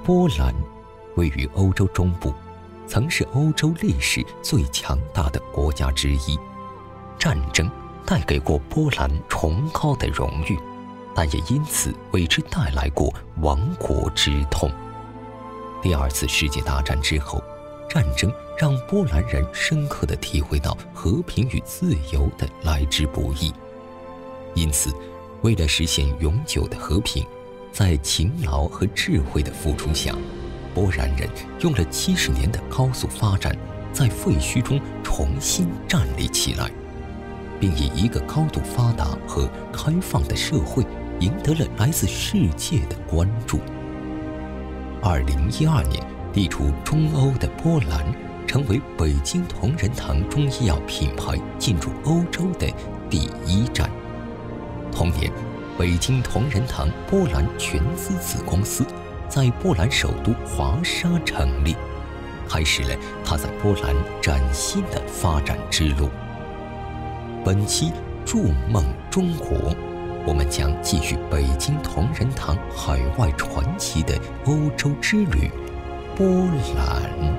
波兰位于欧洲中部，曾是欧洲历史最强大的国家之一。战争带给过波兰崇高的荣誉，但也因此为之带来过亡国之痛。第二次世界大战之后，战争让波兰人深刻地体会到和平与自由的来之不易。因此，为了实现永久的和平，在勤劳和智慧的付出下，波兰人用了70年的高速发展，在废墟中重新站立起来，并以一个高度发达和开放的社会赢得了来自世界的关注。2012年，地处中欧的波兰成为北京同仁堂中医药品牌进入欧洲的第一站。同年，北京同仁堂波兰全资子公司在波兰首都华沙成立，开始了它在波兰崭新的发展之路。本期筑梦中国，我们将继续北京同仁堂海外传奇的欧洲之旅——波兰。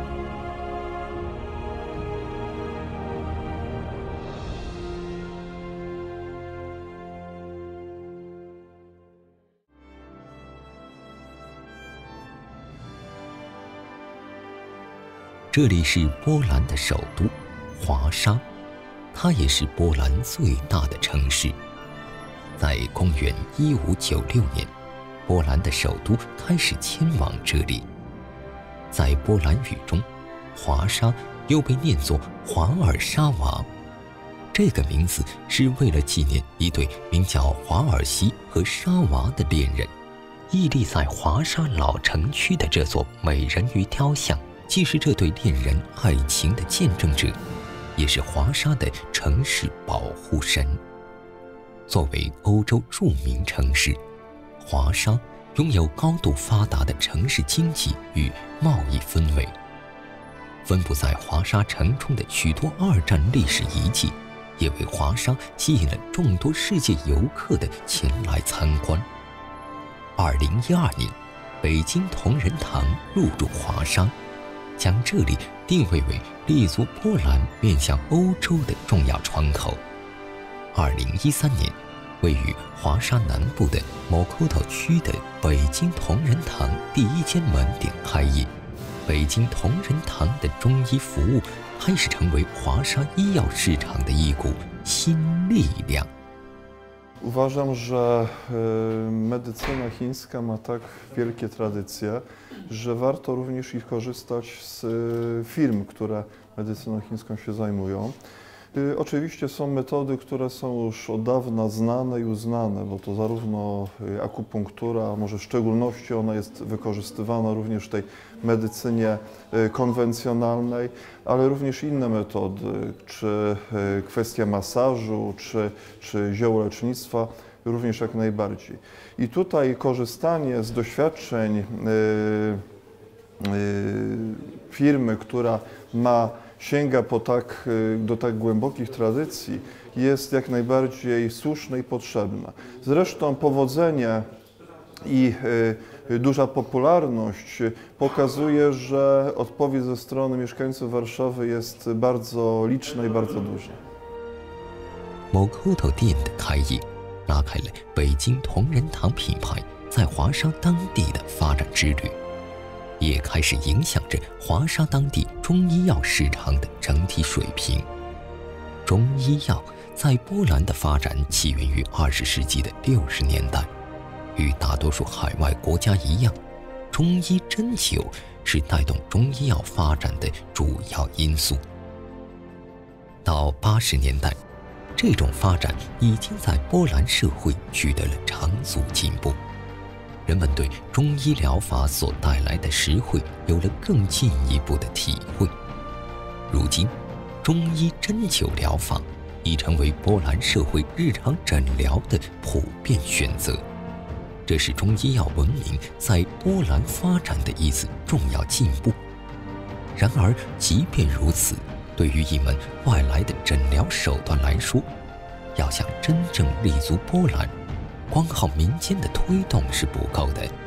这里是波兰的首都华沙，它也是波兰最大的城市。在公元1596年，波兰的首都开始迁往这里。在波兰语中，华沙又被念作华尔沙瓦，这个名字是为了纪念一对名叫华尔西和沙娃的恋人。屹立在华沙老城区的这座美人鱼雕像，既是这对恋人爱情的见证者，也是华沙的城市保护神。作为欧洲著名城市，华沙拥有高度发达的城市经济与贸易氛围。分布在华沙城中的许多二战历史遗迹，也为华沙吸引了众多世界游客的前来参观。2012年，北京同仁堂入驻华沙，将这里定位为立足波兰面向欧洲的重要窗口。2013年，位于华沙南部的莫库托区的北京同仁堂第一间门店开业，北京同仁堂的中医服务开始成为华沙医药市场的一股新力量。 Uważam, że medycyna chińska ma tak wielkie tradycje, że warto również ich korzystać z firm, które medycyną chińską się zajmują. Oczywiście są metody, które są już od dawna znane i uznane, bo to zarówno akupunktura, może w szczególności ona jest wykorzystywana również w tej medycynie konwencjonalnej, ale również inne metody, czy kwestia masażu, czy ziołolecznictwa, również jak najbardziej. I tutaj korzystanie z doświadczeń firmy, która sięga do tak głębokich tradycji, jest jak najbardziej słuszne i potrzebne. Zresztą powodzenie i duża popularność pokazuje, że odpowiedź ze strony mieszkańców Warszawy jest bardzo liczna i bardzo duża. 某骨头店的开业，拉开了北京同仁堂品牌在华沙当地的发展之旅，也开始影响着华沙当地中医药市场的整体水平。中医药在波兰的发展起源于20世纪的60年代，与大多数海外国家一样，中医针灸是带动中医药发展的主要因素。到80年代，这种发展已经在波兰社会取得了长足进步。人们对中医疗法所带来的实惠有了更进一步的体会。如今，中医针灸疗法已成为波兰社会日常诊疗的普遍选择，这是中医药文明在波兰发展的一次重要进步。然而，即便如此，对于一门外来的诊疗手段来说，要想真正立足波兰，光靠民间的推动是不够的，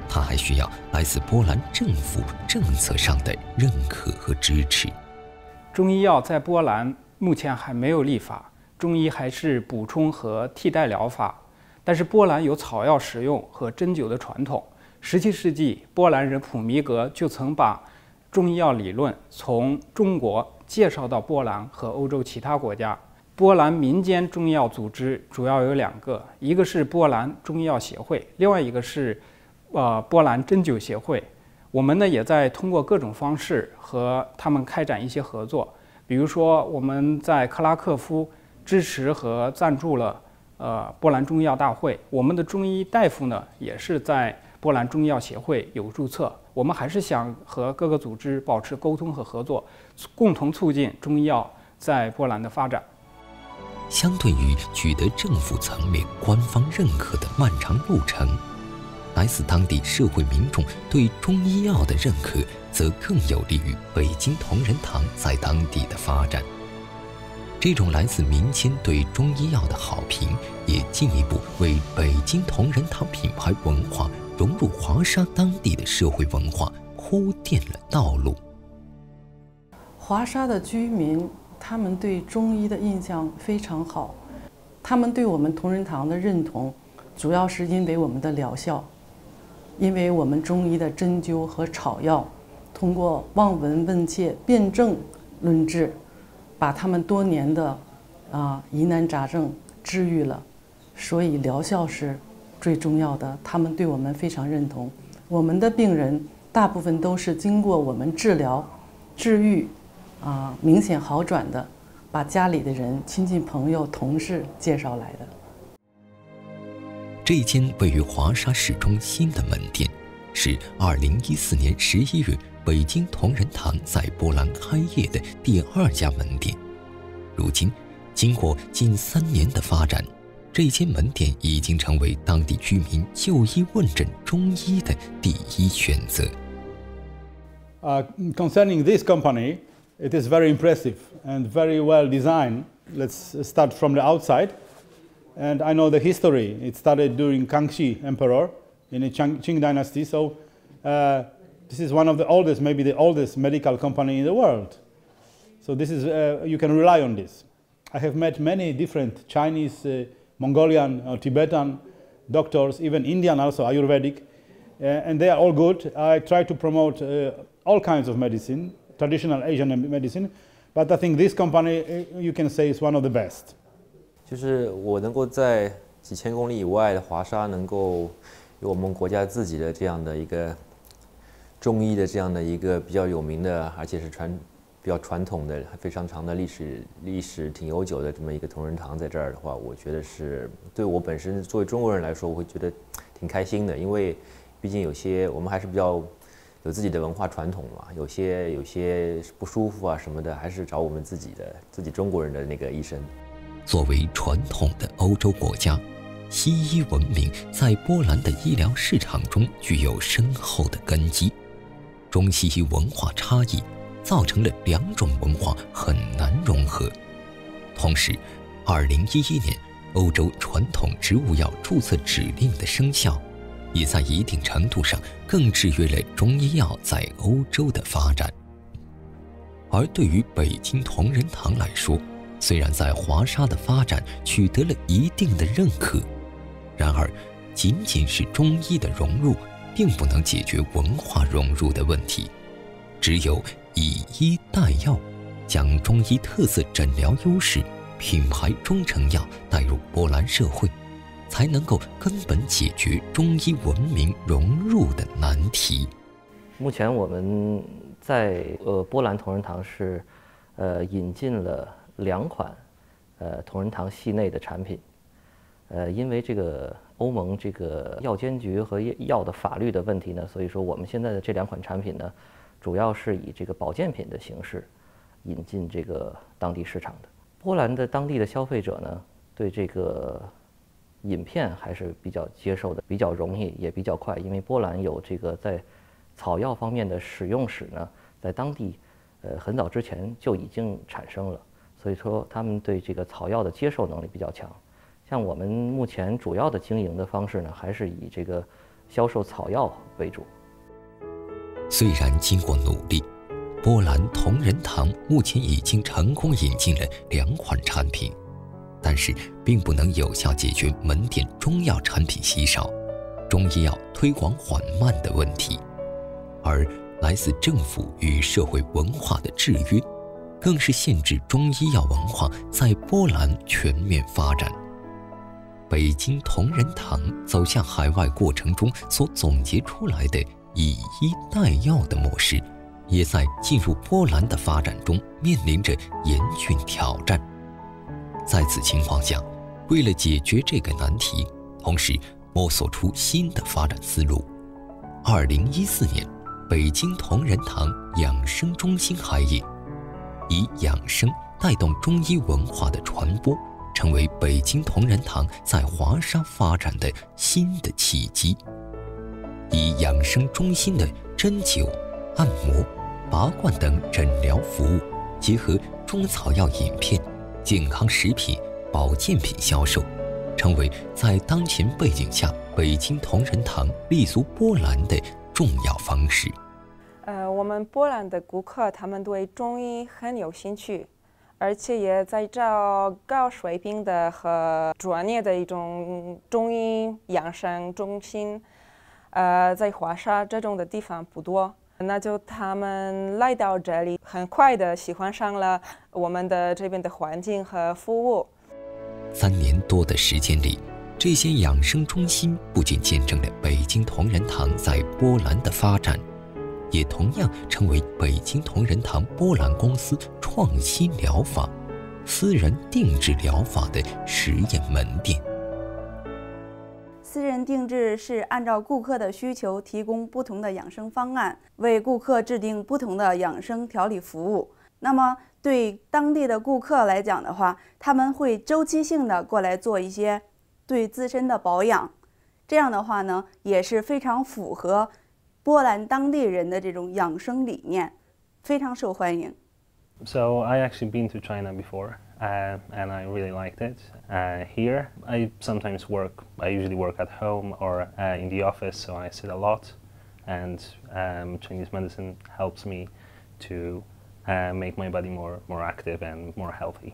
它还需要来自波兰政府政策上的认可和支持。 中医药在波兰目前还没有立法，中医还是补充和替代疗法。但是波兰有草药使用和针灸的传统。17世纪，波兰人普弥格就曾把中医药理论从中国介绍到波兰和欧洲其他国家。波兰民间中医药组织主要有2个，一个是波兰中医药协会，另外一个是波兰针灸协会。我们呢也在通过各种方式和他们开展一些合作，比如说我们在克拉克夫支持和赞助了波兰中医药大会。我们的中医大夫呢也是在波兰中医药协会有注册。我们还是想和各个组织保持沟通和合作，共同促进中医药在波兰的发展。 相对于取得政府层面官方认可的漫长路程，来自当地社会民众对中医药的认可，则更有利于北京同仁堂在当地的发展。这种来自民间对中医药的好评，也进一步为北京同仁堂品牌文化融入华沙当地的社会文化铺垫了道路。 华沙的居民，他们对中医的印象非常好，他们对我们同仁堂的认同，主要是因为我们的疗效，因为我们中医的针灸和草药，通过望闻问切、辨证论治，把他们多年的疑难杂症治愈了，所以疗效是最重要的。他们对我们非常认同，我们的病人大部分都是经过我们治疗、治愈，明显好转的，把家里的人、亲戚朋友、同事介绍来的。 这间位于华沙市中心的门店，是2014年11月北京同仁堂在波兰开业的第2家门店。如今，经过近3年的发展，这间门店已经成为当地居民就医问诊中医的第一选择。 Concerning this company, it is very impressive and very well designed. Let's start from the outside. And I know the history. It started during Kangxi Emperor in the Qing dynasty. So this is one of the oldest, maybe the oldest medical company in the world. So this is, you can rely on this. I have met many different Chinese, Mongolian, Tibetan doctors, even Indian also, Ayurvedic, and they are all good. I try to promote all kinds of medicine, traditional Asian medicine, but I think this company, you can say, is one of the best. 就是我能够在几千公里以外的华沙，能够有我们国家自己的这样的一个中医的这样的一个比较有名的，而且是比较传统的、非常长的历史挺悠久的这么一个同仁堂在这儿的话，我觉得是对我本身作为中国人来说，我会觉得挺开心的，因为毕竟有些我们还是比较有自己的文化传统嘛，有些不舒服啊什么的，还是找我们自己中国人的那个医生。 作为传统的欧洲国家，西医文明在波兰的医疗市场中具有深厚的根基。中西医文化差异造成了2种文化很难融合。同时，2011年欧洲传统植物药注册指令的生效，也在一定程度上更制约了中医药在欧洲的发展。而对于北京同仁堂来说，虽然在华沙的发展取得了一定的认可，然而仅仅是中医的融入并不能解决文化融入的问题。只有以医代药，将中医特色诊疗优势、品牌中成药带入波兰社会，才能够根本解决中医文明融入的难题。 目前我们在波兰同仁堂是引进了2款同仁堂系内的产品，因为这个欧盟这个药监局和药的法律的问题呢，所以说我们现在的这2款产品呢，主要是以这个保健品的形式引进这个当地市场的。波兰的当地的消费者呢，对这个饮片还是比较接受的，比较容易也比较快，因为波兰有这个在草药方面的使用史呢，在当地很早之前就已经产生了。所以说，他们对这个草药的接受能力比较强。像我们目前主要的经营的方式呢，还是以这个销售草药为主。 虽然经过努力，波兰同仁堂目前已经成功引进了2款产品，但是并不能有效解决门店中药产品稀少、中医药推广缓慢的问题，而来自政府与社会文化的制约，更是限制中医药文化在波兰全面发展。北京同仁堂走向海外过程中所总结出来的以医代药的模式，也在进入波兰的发展中面临着严峻挑战。在此情况下，为了解决这个难题，同时摸索出新的发展思路，2014年，北京同仁堂养生中心开业，以养生带动中医文化的传播，成为北京同仁堂在华沙发展的新的契机。以养生中心的针灸、按摩、拔罐等诊疗服务，结合中草药饮片、健康食品、保健品销售，成为在当前背景下北京同仁堂立足波兰的重要方式。 我们波兰的顾客他们对中医很有兴趣，而且也在找高水平的和专业的一种中医养生中心。在华沙这种的地方不多，那就他们来到这里，很快的喜欢上了我们的这边的环境和服务。 3年多的时间里，这些养生中心不仅见证了北京同仁堂在波兰的发展，也同样成为北京同仁堂波兰公司创新疗法、私人定制疗法的实验门店。 私人定制是按照顾客的需求提供不同的养生方案，为顾客制定不同的养生调理服务。那么对当地的顾客来讲的话，他们会周期性的过来做一些对自身的保养，这样的话呢，也是非常符合波兰当地人的这种养生理念，非常受欢迎。 So I actually been to China before, and I really liked it. Here, I sometimes work. I usually work at home or in the office, so I sit a lot. And Chinese medicine helps me to make my body more active and more healthy.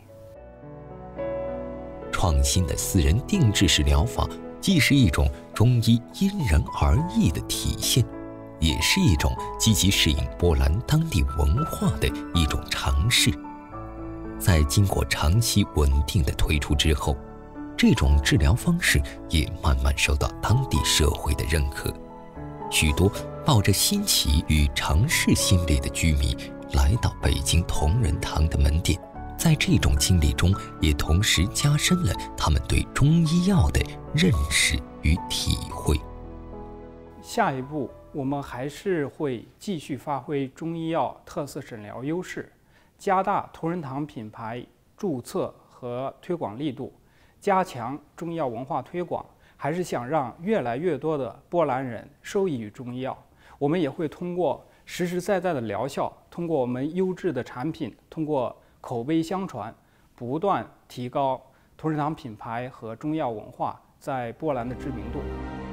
创新的私人定制式疗法，既是一种中医因人而异的体现，也是一种积极适应波兰当地文化的一种尝试。在经过长期稳定的推出之后，这种治疗方式也慢慢受到当地社会的认可。许多抱着新奇与尝试心理的居民来到北京同仁堂的门店，在这种经历中也同时加深了他们对中医药的认识与体会。 下一步我们还是会继续发挥中医药特色诊疗优势，加大同仁堂品牌注册和推广力度，加强中医药文化推广，还是想让越来越多的波兰人受益于中医药。我们也会通过实实在在的疗效，通过我们优质的产品，通过口碑相传，不断提高同仁堂品牌和中医药文化在波兰的知名度。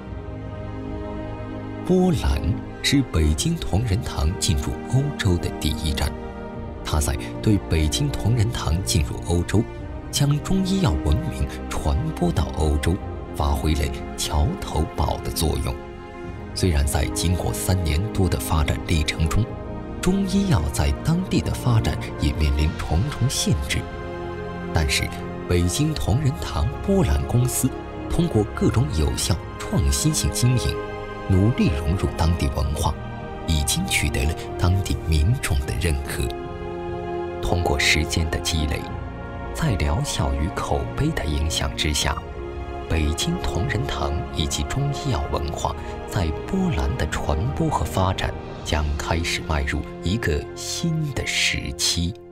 波兰是北京同仁堂进入欧洲的第一站，它在对北京同仁堂进入欧洲，将中医药文明传播到欧洲，发挥了桥头堡的作用。虽然在经过3年多的发展历程中，中医药在当地的发展也面临重重限制，但是北京同仁堂波兰公司通过各种有效创新性经营，努力融入当地文化，已经取得了当地民众的认可。通过时间的积累，在疗效与口碑的影响之下，北京同仁堂以及中医药文化在波兰的传播和发展将开始迈入一个新的时期。